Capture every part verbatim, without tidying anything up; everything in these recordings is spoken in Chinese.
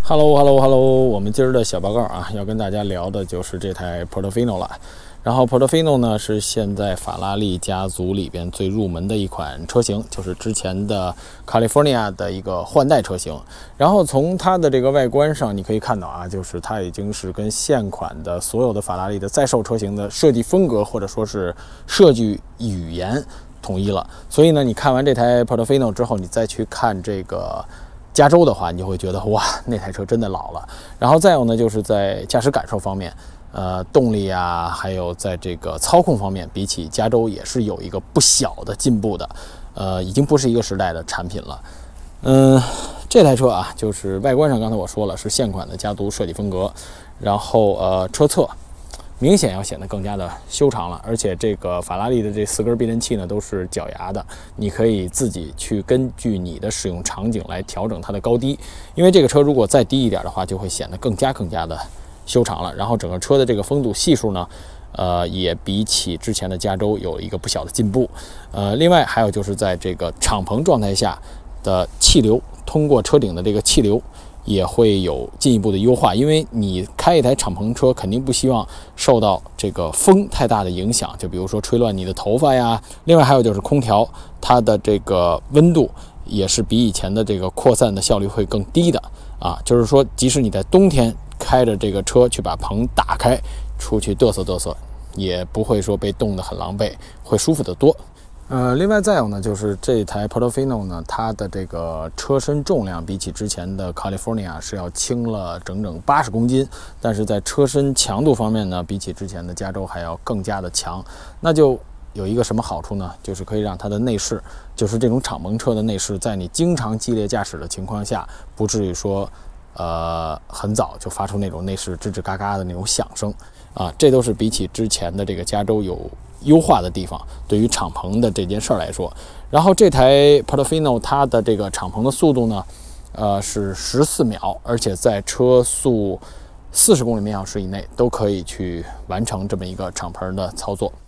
Hello Hello Hello， 我们今儿的小报告啊，要跟大家聊的就是这台 Portofino 了。然后 Portofino 呢是现在法拉利家族里边最入门的一款车型，就是之前的 California 的一个换代车型。然后从它的这个外观上，你可以看到啊，就是它已经是跟现款的所有的法拉利的在售车型的设计风格或者说是设计语言统一了。所以呢，你看完这台 Portofino 之后，你再去看这个加州的话，你就会觉得哇，那台车真的老了。然后再有呢，就是在驾驶感受方面，呃，动力啊，还有在这个操控方面，比起加州也是有一个不小的进步的。呃，已经不是一个时代的产品了。嗯，这台车啊，就是外观上刚才我说了是现款的家族设计风格，然后呃，车侧明显要显得更加的修长了，而且这个法拉利的这四根避震器呢都是脚牙的，你可以自己去根据你的使用场景来调整它的高低，因为这个车如果再低一点的话，就会显得更加更加的修长了。然后整个车的这个风阻系数呢，呃，也比起之前的加州有一个不小的进步。呃，另外还有就是在这个敞篷状态下的气流，通过车顶的这个气流也会有进一步的优化，因为你开一台敞篷车，肯定不希望受到这个风太大的影响，就比如说吹乱你的头发呀。另外还有就是空调，它的这个温度也是比以前的这个扩散的效率会更低的啊，就是说即使你在冬天开着这个车去把棚打开出去嘚瑟嘚瑟，也不会说被冻得很狼狈，会舒服得多。呃，另外再有呢，就是这台 Portofino 呢，它的这个车身重量比起之前的 California 是要轻了整整八十公斤，但是在车身强度方面呢，比起之前的加州还要更加的强。那就有一个什么好处呢？就是可以让它的内饰，就是这种敞篷车的内饰，在你经常激烈驾驶的情况下，不至于说呃很早就发出那种内饰吱吱嘎嘎的那种响声啊，这都是比起之前的这个加州有优化的地方，对于敞篷的这件事儿来说。然后这台 Portofino 它的这个敞篷的速度呢，呃是十四秒，而且在车速四十公里每小时以内都可以去完成这么一个敞篷的操作。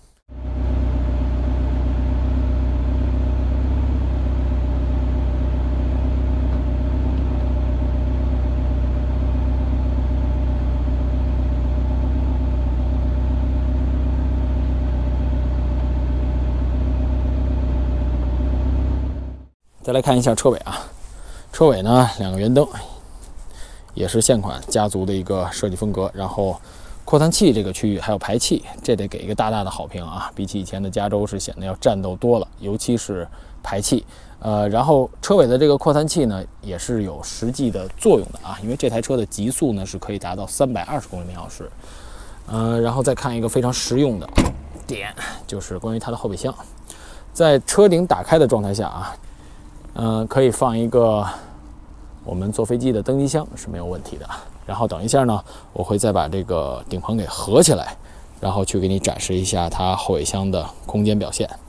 再来看一下车尾啊，车尾呢两个圆灯，也是现款家族的一个设计风格。然后扩散器这个区域还有排气，这得给一个大大的好评啊！比起以前的加州是显得要战斗多了，尤其是排气。呃，然后车尾的这个扩散器呢也是有实际的作用的啊，因为这台车的极速呢是可以达到三百二十公里每小时。呃，然后再看一个非常实用的点，就是关于它的后备箱，在车顶打开的状态下啊。嗯、呃，可以放一个我们坐飞机的登机箱是没有问题的。然后等一下呢，我会再把这个顶棚给合起来，然后去给你展示一下它后尾箱的空间表现。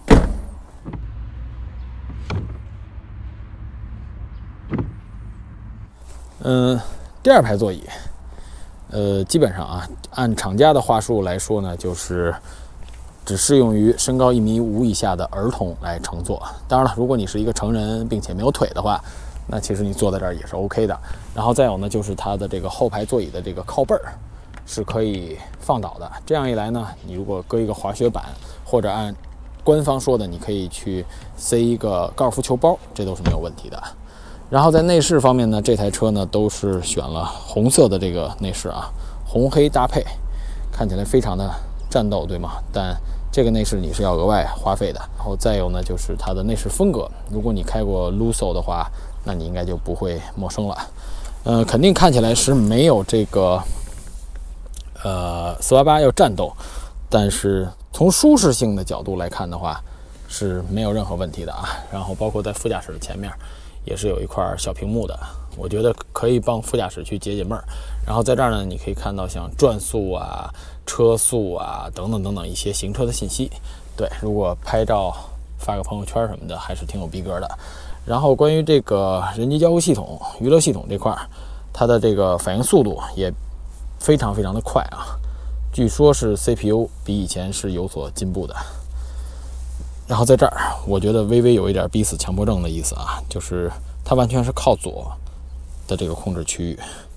嗯，第二排座椅，呃，基本上啊，按厂家的话术来说呢，就是只适用于身高一米五以下的儿童来乘坐。当然了，如果你是一个成人并且没有腿的话，那其实你坐在这儿也是 OK 的。然后再有呢，就是它的这个后排座椅的这个靠背儿是可以放倒的。这样一来呢，你如果搁一个滑雪板，或者按官方说的，你可以去塞一个高尔夫球包，这都是没有问题的。然后在内饰方面呢，这台车呢都是选了红色的这个内饰啊，红黑搭配，看起来非常的战斗，对吗？但这个内饰你是要额外花费的。然后再有呢，就是它的内饰风格，如果你开过 Lusso 的话，那你应该就不会陌生了。呃，肯定看起来是没有这个呃四八八要战斗，但是从舒适性的角度来看的话，是没有任何问题的啊。然后包括在副驾驶的前面也是有一块小屏幕的，我觉得可以帮副驾驶去解解闷儿。然后在这儿呢，你可以看到像转速啊、车速啊等等等等一些行车的信息。对，如果拍照发个朋友圈什么的，还是挺有逼格的。然后关于这个人机交互系统、娱乐系统这块，它的这个反应速度也非常非常的快啊，据说是 C P U 比以前是有所进步的。然后在这儿，我觉得微微有一点逼死强迫症的意思啊，就是它完全是靠左的这个控制区域。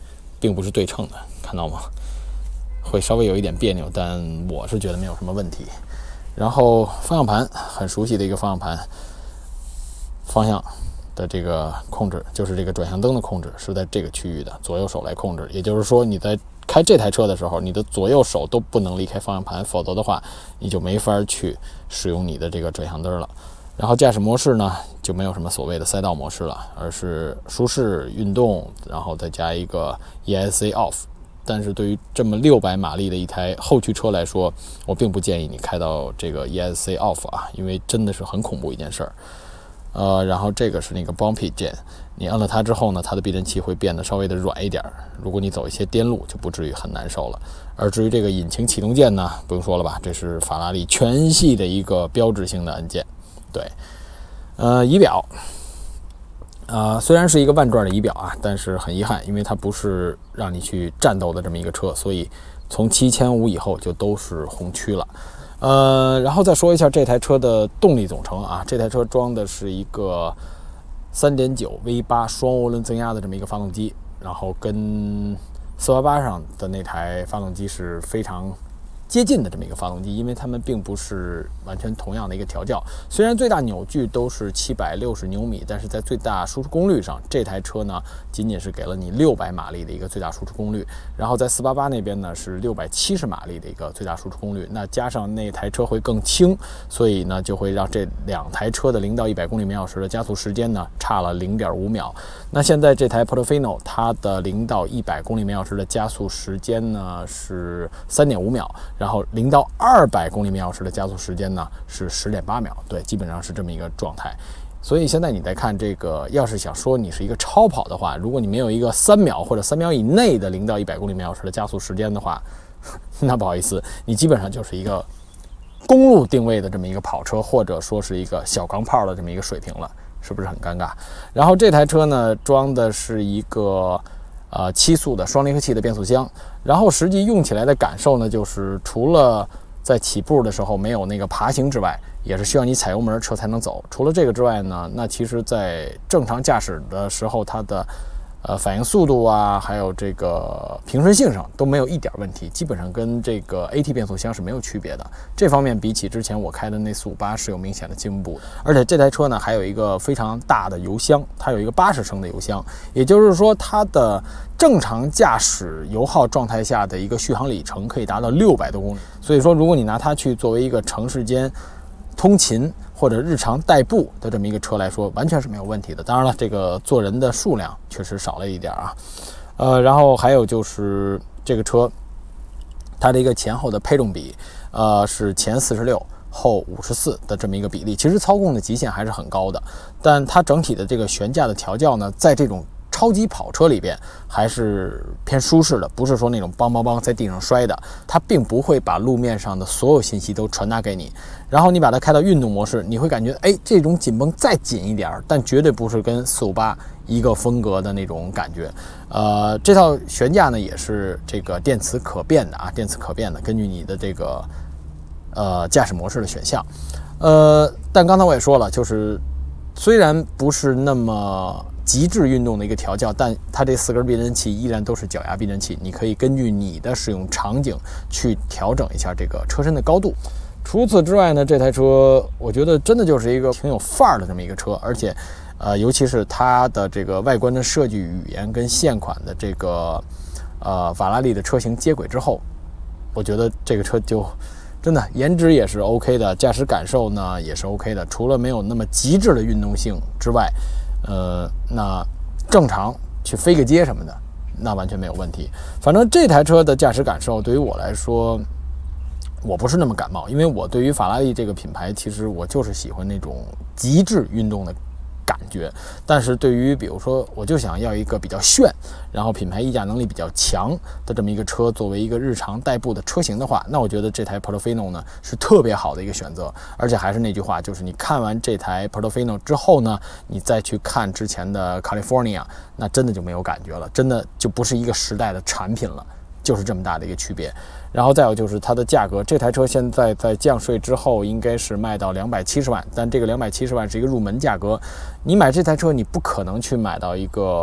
并不是对称的，看到吗？会稍微有一点别扭，但我是觉得没有什么问题。然后方向盘很熟悉的一个方向盘，方向的这个控制就是这个转向灯的控制是在这个区域的，左右手来控制。也就是说你在开这台车的时候，你的左右手都不能离开方向盘，否则的话你就没法去使用你的这个转向灯了。然后驾驶模式呢，就没有什么所谓的赛道模式了，而是舒适、运动，然后再加一个 E S C Off。但是对于这么六百马力的一台后驱车来说，我并不建议你开到这个 E S C Off 啊，因为真的是很恐怖一件事儿。呃，然后这个是那个 Bumpy 键，你按了它之后呢，它的避震器会变得稍微的软一点，如果你走一些颠路就不至于很难受了。而至于这个引擎启动键呢，不用说了吧，这是法拉利全系的一个标志性的按键。对，呃，仪表。呃，虽然是一个万转的仪表啊，但是很遗憾，因为它不是让你去战斗的这么一个车，所以从七千五以后就都是红区了。呃，然后再说一下这台车的动力总成啊，这台车装的是一个 三点九 V 八 双涡轮增压的这么一个发动机，然后跟四八八上的那台发动机是非常接近的这么一个发动机，因为它们并不是完全同样的一个调教。虽然最大扭矩都是七百六十牛米，但是在最大输出功率上，这台车呢仅仅是给了你六百马力的一个最大输出功率。然后在四八八那边呢是六百七十马力的一个最大输出功率。那加上那台车会更轻，所以呢就会让这两台车的零到一百公里每小时的加速时间呢差了零点五秒。那现在这台 Portofino 它的零到一百公里每小时的加速时间呢是三点五秒。然后零到二百公里每小时的加速时间呢是十点八秒，对，基本上是这么一个状态。所以现在你再看这个，要是想说你是一个超跑的话，如果你没有一个三秒或者三秒以内的零到一百公里每小时的加速时间的话，那不好意思，你基本上就是一个公路定位的这么一个跑车，或者说是一个小钢炮的这么一个水平了，是不是很尴尬？然后这台车呢装的是一个呃，七速的双离合器的变速箱，然后实际用起来的感受呢，就是除了在起步的时候没有那个爬行之外，也是需要你踩油门车才能走。除了这个之外呢，那其实在正常驾驶的时候，它的呃反应速度啊，还有这个平顺性上都没有一点问题，基本上跟这个 A T 变速箱是没有区别的。这方面比起之前我开的那四五八是有明显的进步的。而且这台车呢还有一个非常大的油箱，它有一个八十升的油箱，也就是说它的正常驾驶油耗状态下的一个续航里程可以达到六百多公里。所以说如果你拿它去作为一个城市间通勤或者日常代步的这么一个车来说，完全是没有问题的。当然了，这个坐人的数量确实少了一点啊。呃，然后还有就是这个车，它的一个前后的配重比，呃，是前四十六，后五十四的这么一个比例。其实操控的极限还是很高的，但它整体的这个悬架的调教呢，在这种超级跑车里边还是偏舒适的，不是说那种梆梆梆在地上摔的，它并不会把路面上的所有信息都传达给你。然后你把它开到运动模式，你会感觉哎，这种紧绷再紧一点，但绝对不是跟四五八一个风格的那种感觉。呃，这套悬架呢也是这个电磁可变的啊，电磁可变的，根据你的这个呃驾驶模式的选项。呃，但刚才我也说了，就是虽然不是那么极致运动的一个调教，但它这四根避震器依然都是脚牙避震器，你可以根据你的使用场景去调整一下这个车身的高度。除此之外呢，这台车我觉得真的就是一个挺有范儿的这么一个车，而且呃，尤其是它的这个外观的设计语言跟现款的这个呃法拉利的车型接轨之后，我觉得这个车就真的颜值也是 OK 的，驾驶感受呢也是 OK 的，除了没有那么极致的运动性之外，呃，那正常去飞个街什么的，那完全没有问题。反正这台车的驾驶感受对于我来说，我不是那么感冒，因为我对于法拉利这个品牌，其实我就是喜欢那种极致运动的感觉。但是对于比如说，我就想要一个比较炫，然后品牌溢价能力比较强的这么一个车，作为一个日常代步的车型的话，那我觉得这台 Portofino 呢是特别好的一个选择。而且还是那句话，就是你看完这台 Portofino 之后呢，你再去看之前的 California， 那真的就没有感觉了，真的就不是一个时代的产品了，就是这么大的一个区别。然后再有就是它的价格，这台车现在在降税之后应该是卖到两百七十万，但这个两百七十万是一个入门价格。你买这台车，你不可能去买到一个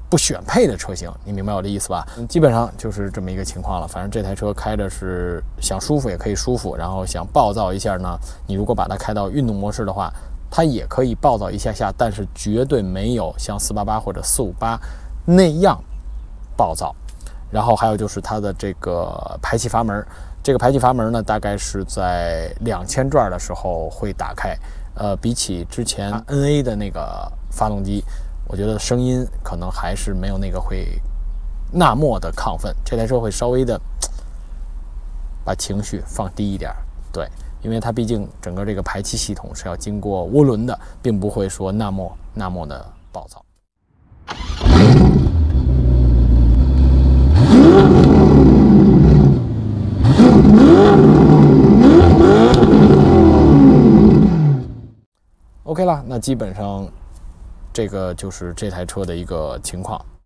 不选配的车型，你明白我的意思吧？基本上就是这么一个情况了。反正这台车开着是想舒服也可以舒服，然后想暴躁一下呢，你如果把它开到运动模式的话，它也可以暴躁一下下，但是绝对没有像四八八或者四五八那样暴躁。然后还有就是它的这个排气阀门，这个排气阀门呢，大概是在两千转的时候会打开。呃，比起之前 N A 的那个发动机，我觉得声音可能还是没有那个会那么的亢奋。这台车会稍微的把情绪放低一点，对，因为它毕竟整个这个排气系统是要经过涡轮的，并不会说那么那么的暴躁。OK 了，那基本上这个就是这台车的一个情况。